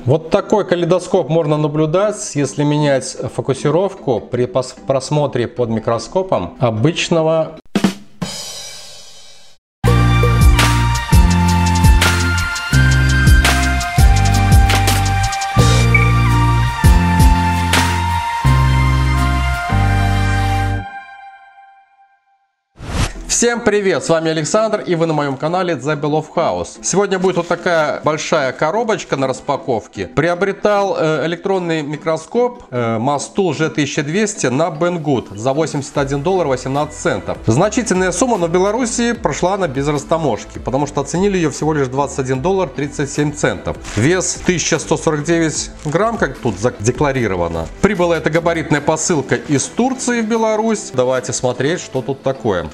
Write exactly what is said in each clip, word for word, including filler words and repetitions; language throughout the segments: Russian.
Вот такой калейдоскоп можно наблюдать, если менять фокусировку при просмотре под микроскопом обычного. Всем привет, с вами Александр, и вы на моем канале The Below House. Сегодня будет вот такая большая коробочка на распаковке. Приобретал э, электронный микроскоп э, Mastool джи тысяча двести на Banggood за восемьдесят один доллар восемнадцать центов. Значительная сумма, но в Беларуси прошла она без растаможки, потому что оценили ее всего лишь двадцать один доллар тридцать семь центов. Вес тысяча сто сорок девять грамм, как тут задекларировано. Прибыла эта габаритная посылка из Турции в Беларусь. Давайте смотреть, что тут такое.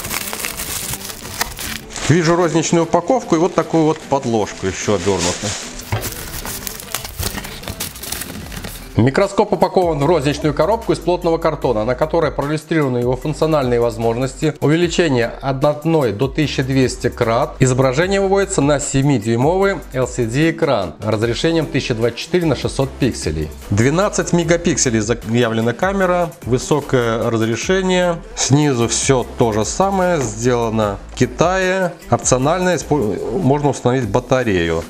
Вижу розничную упаковку и вот такую вот подложку еще обернутую. Микроскоп упакован в розничную коробку из плотного картона, на которой проиллюстрированы его функциональные возможности. Увеличение от одной до тысячи двухсот крат. Изображение выводится на семидюймовый эл си ди экран разрешением тысяча двадцать четыре на шестьсот пикселей. двенадцать мегапикселей заявлена камера, высокое разрешение. Снизу все то же самое, сделано в Китае. Опционально можно установить батарею.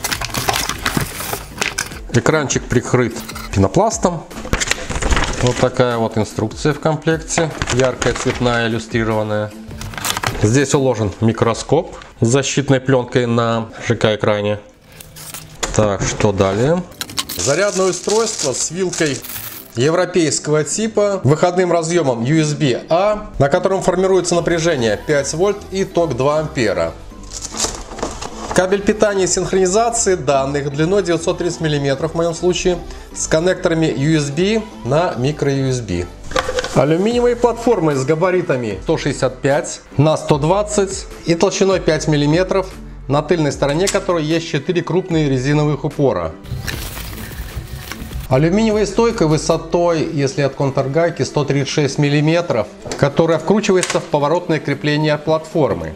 Экранчик прикрыт пенопластом. Вот такая вот инструкция в комплекте. Яркая, цветная, иллюстрированная. Здесь уложен микроскоп с защитной пленкой на ЖК-экране. Так, что далее? Зарядное устройство с вилкой европейского типа, выходным разъемом ю эс би-A, на котором формируется напряжение пять вольт и ток два ампера. Кабель питания и синхронизации данных длиной девятьсот тридцать миллиметров в моем случае, с коннекторами ю эс би на micro ю эс би. Алюминиевые платформы с габаритами сто шестьдесят пять на сто двадцать и толщиной пять миллиметров, на тыльной стороне которой есть четыре крупные резиновых упора. Алюминиевая стойка высотой, если от контргайки, сто тридцать шесть миллиметров, которая вкручивается в поворотное крепление платформы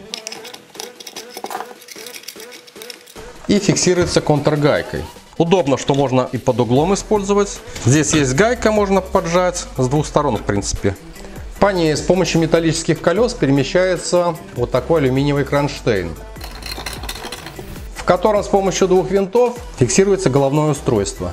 и фиксируется контргайкой. Удобно, что можно и под углом использовать. Здесь есть гайка, можно поджать с двух сторон, в принципе. По ней с помощью металлических колес перемещается вот такой алюминиевый кронштейн, в котором с помощью двух винтов фиксируется головное устройство.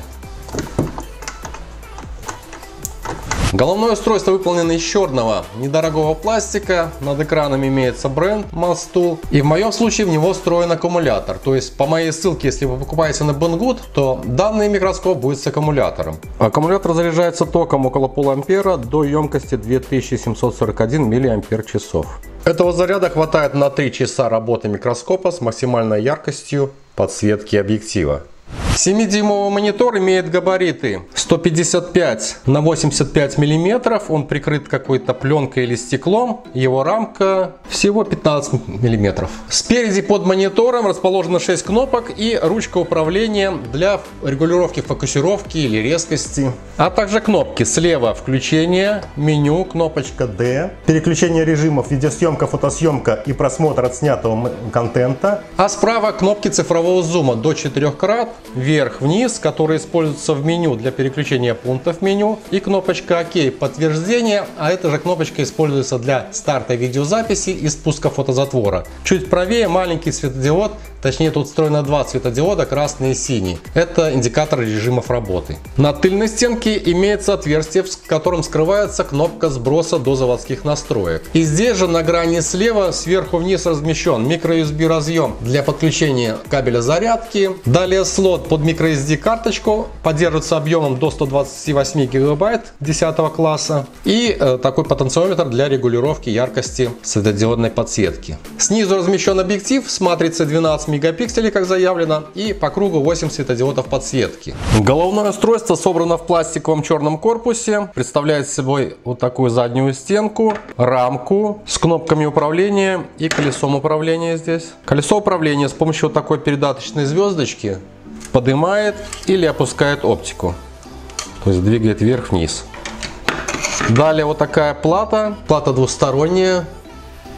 Головное устройство выполнено из черного недорогого пластика. Над экраном имеется бренд Mastool. И в моем случае в него встроен аккумулятор. То есть по моей ссылке, если вы покупаете на Banggood, то данный микроскоп будет с аккумулятором. Аккумулятор заряжается током около полуампера до емкости две тысячи семьсот сорок один миллиампер-часов. Этого заряда хватает на три часа работы микроскопа с максимальной яркостью подсветки объектива. семидюймовый монитор имеет габариты сто пятьдесят пять на восемьдесят пять миллиметров. Он прикрыт какой-то пленкой или стеклом. Его рамка всего пятнадцать миллиметров. Спереди под монитором расположено шесть кнопок и ручка управления для регулировки фокусировки или резкости. А также кнопки. Слева включение, меню, кнопочка D, переключение режимов видеосъемка, фотосъемка и просмотр отснятого контента. А справа кнопки цифрового зума до четырёх крат. Вверх-вниз, которые используются в меню для переключения пунктов меню, и кнопочка ОК подтверждение, а эта же кнопочка используется для старта видеозаписи и спуска фотозатвора. Чуть правее маленький светодиод, точнее тут встроено два светодиода, красный и синий. Это индикатор режимов работы. На тыльной стенке имеется отверстие, в котором скрывается кнопка сброса до заводских настроек. И здесь же на грани слева сверху вниз размещен micro ю эс би разъем для подключения кабеля зарядки. Далее слот под micro эс ди карточку, поддерживается объемом до ста двадцати восьми гигабайт десятого класса, и э, такой потенциометр для регулировки яркости светодиодной подсветки. Снизу размещен объектив с матрицей двенадцать мегапикселей, как заявлено, и по кругу восемь светодиодов подсветки. Головное устройство собрано в пластиковом черном корпусе, представляет собой вот такую заднюю стенку, рамку с кнопками управления и колесом управления здесь. Колесо управления с помощью вот такой передаточной звездочки поднимает или опускает оптику, то есть двигает вверх-вниз. Далее вот такая плата, плата двухсторонняя,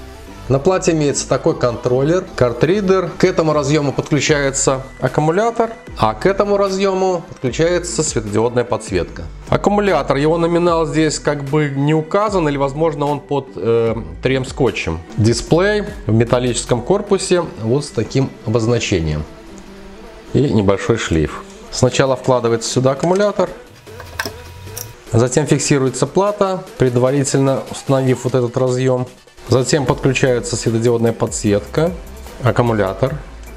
На плате имеется такой контроллер, картридер. К этому разъему подключается аккумулятор, а к этому разъему подключается светодиодная подсветка. Аккумулятор, его номинал здесь как бы не указан, или возможно он под э, трем-скотчем. Дисплей в металлическом корпусе вот с таким обозначением. И небольшой шлейф. Сначала вкладывается сюда аккумулятор. Затем фиксируется плата, предварительно установив вот этот разъем. Затем подключается светодиодная подсветка, аккумулятор.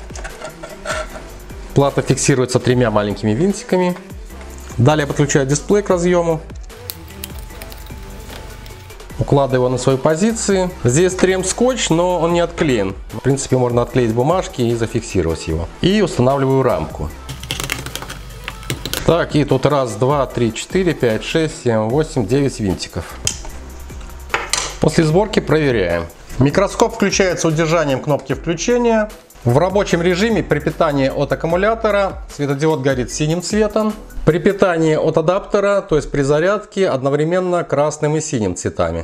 Плата фиксируется тремя маленькими винтиками. Далее подключаю дисплей к разъему. Укладываю его на свои позиции. Здесь трем-скотч, но он не отклеен. В принципе, можно отклеить бумажки и зафиксировать его. И устанавливаю рамку. Так, и тут раз, два, три, четыре, пять, шесть, семь, восемь, девять винтиков. После сборки проверяем. Микроскоп включается удержанием кнопки включения. В рабочем режиме при питании от аккумулятора светодиод горит синим цветом. При питании от адаптера, то есть при зарядке, одновременно красным и синим цветами.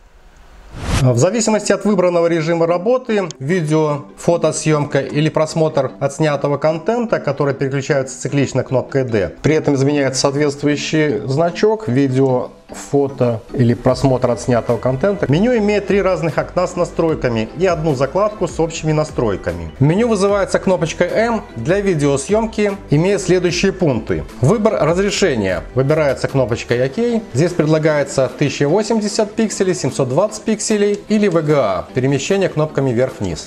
В зависимости от выбранного режима работы, видео, фотосъемка или просмотр отснятого контента, который переключается циклично кнопкой D. При этом изменяется соответствующий значок: видео, фото или просмотр отснятого контента. Меню имеет три разных окна с настройками и одну закладку с общими настройками. Меню вызывается кнопочкой М. Для видеосъемки имеет следующие пункты. Выбор разрешения. Выбирается кнопочкой ОК. Здесь предлагается тысяча восемьдесят пикселей, семьсот двадцать пикселей или ви джи а. Перемещение кнопками вверх-вниз.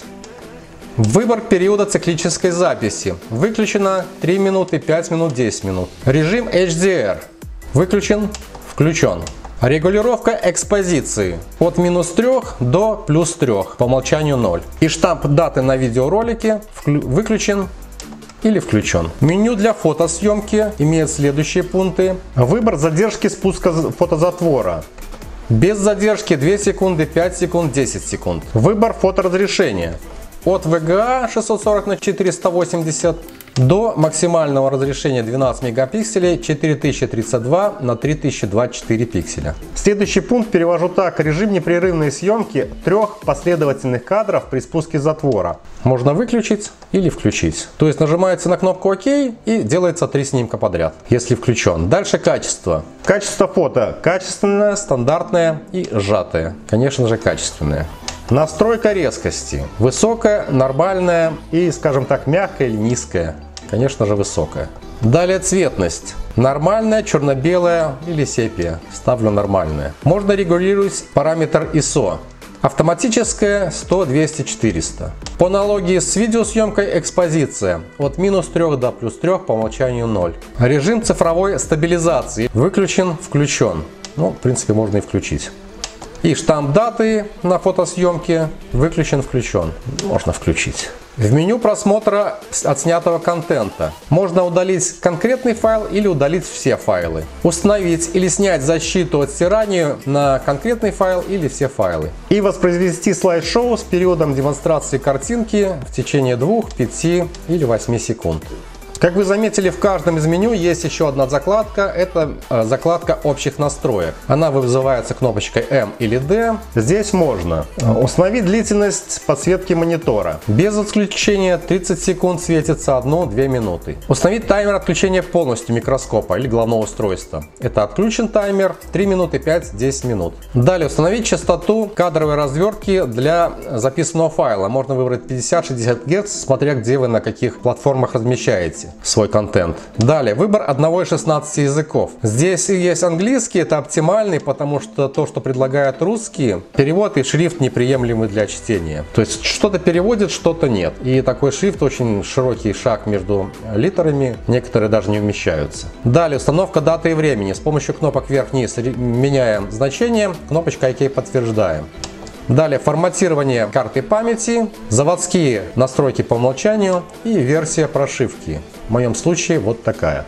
Выбор периода циклической записи. Выключено три минуты, пять минут, десять минут. Режим эйч ди ар. Выключен. Включен. Регулировка экспозиции от минус трёх до плюс трёх, по умолчанию ноль. И штамп даты на видеоролике выключен или включен. Меню для фотосъемки имеет следующие пункты. Выбор задержки спуска фотозатвора. Без задержки две секунды, пять секунд, десять секунд. Выбор фоторазрешения. От ви джи а шестьсот сорок на четыреста восемьдесят до максимального разрешения двенадцать мегапикселей четыре тысячи тридцать два на три тысячи двадцать четыре пикселя. Следующий пункт перевожу так: режим непрерывной съемки трех последовательных кадров при спуске затвора. Можно выключить или включить. То есть нажимается на кнопку ОК и делается три снимка подряд, если включен. Дальше качество. Качество фото качественное, стандартное и сжатое. Конечно же, качественное. Настройка резкости. Высокая, нормальная и, скажем так, мягкая или низкая. Конечно же, высокая. Далее цветность. Нормальная, черно-белая или сепия. Ставлю нормальная. Можно регулировать параметр ай эс о. Автоматическая сто, двести, четыреста. По аналогии с видеосъемкой экспозиция от минус трёх до плюс трёх, по умолчанию ноль. Режим цифровой стабилизации. Выключен, включен. Ну, в принципе, можно и включить. И штамп даты на фотосъемке выключен, включен. Можно включить. В меню просмотра отснятого контента можно удалить конкретный файл или удалить все файлы. Установить или снять защиту от стирания на конкретный файл или все файлы. И воспроизвести слайд-шоу с периодом демонстрации картинки в течение двух, пяти или восьми секунд. Как вы заметили, в каждом из меню есть еще одна закладка. Это закладка общих настроек. Она вызывается кнопочкой М или D. Здесь можно установить длительность подсветки монитора. Без отключения тридцать секунд светится одну-две минуты. Установить таймер отключения полностью микроскопа или головного устройства. Это отключен таймер три минуты, пять-десять минут. Далее установить частоту кадровой развертки для записанного файла. Можно выбрать пятьдесят-шестьдесят герц, смотря где вы на каких платформах размещаете свой контент. Далее выбор одного из шестнадцати языков. Здесь есть английский, это оптимальный, потому что то, что предлагают русские, перевод и шрифт неприемлемы для чтения. То есть что-то переводит, что-то нет. И такой шрифт очень широкий шаг между литерами, некоторые даже не вмещаются. Далее установка даты и времени. С помощью кнопок вверх-вниз меняем значение, кнопочкой ОК подтверждаем. Далее форматирование карты памяти, заводские настройки по умолчанию и версия прошивки. В моем случае вот такая.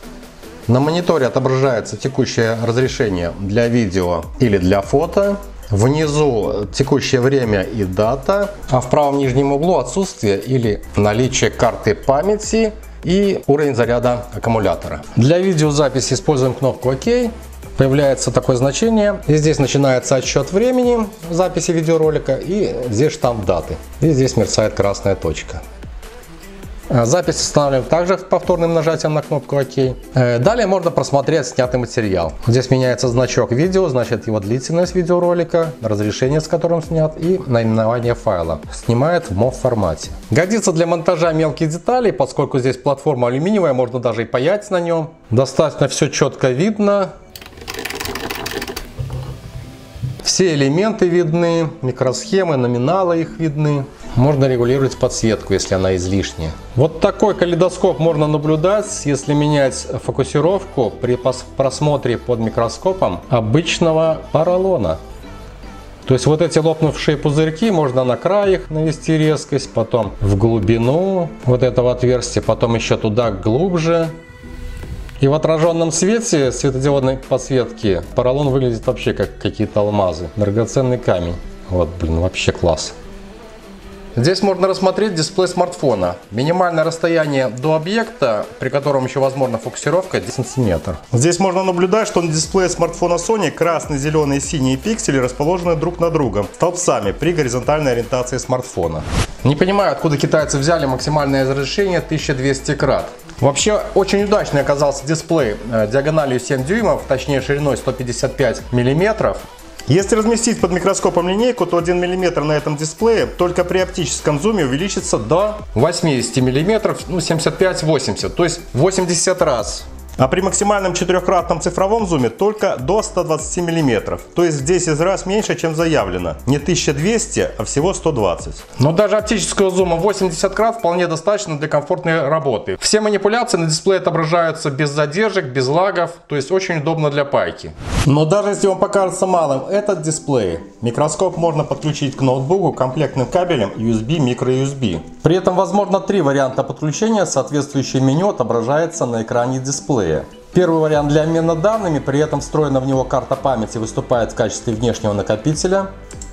На мониторе отображается текущее разрешение для видео или для фото. Внизу текущее время и дата, а в правом нижнем углу отсутствие или наличие карты памяти и уровень заряда аккумулятора. Для видеозаписи используем кнопку ОК. Появляется такое значение. И здесь начинается отсчет времени записи видеоролика. И здесь штамп даты. И здесь мерцает красная точка. Запись устанавливаем также повторным нажатием на кнопку ОК. Далее можно просмотреть снятый материал. Здесь меняется значок видео, значит его длительность видеоролика, разрешение, с которым снят, и наименование файла. Снимает в мов формате. Годится для монтажа мелких деталей, поскольку здесь платформа алюминиевая, можно даже и паять на нем. Достаточно все четко видно. Все элементы видны, микросхемы, номиналы их видны. Можно регулировать подсветку, если она излишняя. Вот такой калейдоскоп можно наблюдать, если менять фокусировку при просмотре под микроскопом обычного поролона. То есть вот эти лопнувшие пузырьки, можно на край их навести резкость, потом в глубину вот этого отверстия, потом еще туда глубже. И в отраженном свете светодиодной подсветки поролон выглядит вообще как какие-то алмазы. Драгоценный камень. Вот, блин, вообще класс. Здесь можно рассмотреть дисплей смартфона. Минимальное расстояние до объекта, при котором еще возможна фокусировка, десять сантиметров. Здесь можно наблюдать, что на дисплее смартфона Sony красный, зеленый и синие пиксели расположены друг над другом столбцами при горизонтальной ориентации смартфона. Не понимаю, откуда китайцы взяли максимальное разрешение тысяча двести крат. Вообще очень удачный оказался дисплей диагональю семь дюймов, точнее шириной сто пятьдесят пять миллиметров. Если разместить под микроскопом линейку, то один миллиметр на этом дисплее только при оптическом зуме увеличится до восьмидесяти миллиметров, ну семьдесят пять — восемьдесят, то есть восемьдесят раз. А при максимальном четырехкратном цифровом зуме только до ста двадцати миллиметров. То есть в десять раз меньше, чем заявлено. Не тысяча двести, а всего сто двадцать. Но даже оптического зума восемьдесят крат вполне достаточно для комфортной работы. Все манипуляции на дисплее отображаются без задержек, без лагов. То есть очень удобно для пайки. Но даже если вам покажется малым этот дисплей, микроскоп можно подключить к ноутбуку комплектным кабелем ю эс би, микро ю эс би. При этом возможно три варианта подключения. Соответствующее меню отображается на экране дисплея. Первый вариант для обмена данными, при этом встроена в него карта памяти выступает в качестве внешнего накопителя.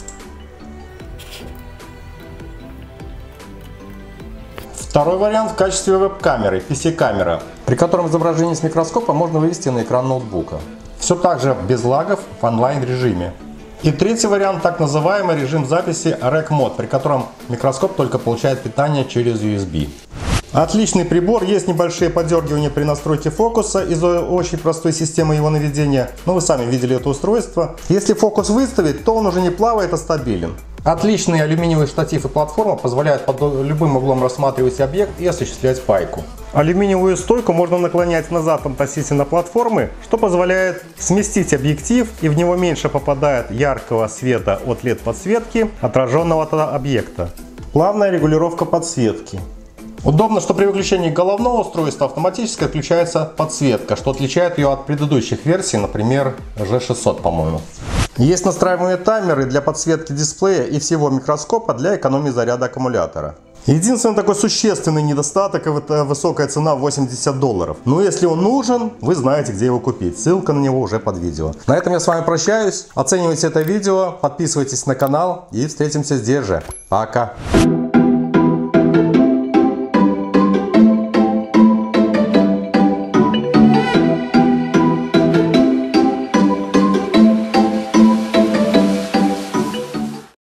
Второй вариант в качестве веб-камеры, пи си-камера, при котором изображение с микроскопа можно вывести на экран ноутбука. Все так же без лагов в онлайн режиме. И третий вариант, так называемый режим записи рек мод, при котором микроскоп только получает питание через ю эс би. Отличный прибор, есть небольшие подергивания при настройке фокуса из-за очень простой системы его наведения. Но вы сами видели это устройство. Если фокус выставить, то он уже не плавает, а стабилен. Отличный алюминиевый штатив и платформа позволяют под любым углом рассматривать объект и осуществлять пайку. Алюминиевую стойку можно наклонять назад относительно платформы, что позволяет сместить объектив, и в него меньше попадает яркого света от лед подсветки, отраженного от объекта. Плавная регулировка подсветки. Удобно, что при выключении головного устройства автоматически отключается подсветка, что отличает ее от предыдущих версий, например, жэ шестьсот, по-моему. Есть настраиваемые таймеры для подсветки дисплея и всего микроскопа для экономии заряда аккумулятора. Единственный такой существенный недостаток — это высокая цена восемьдесят долларов. Но если он нужен, вы знаете, где его купить. Ссылка на него уже под видео. На этом я с вами прощаюсь. Оценивайте это видео, подписывайтесь на канал и встретимся здесь же. Пока!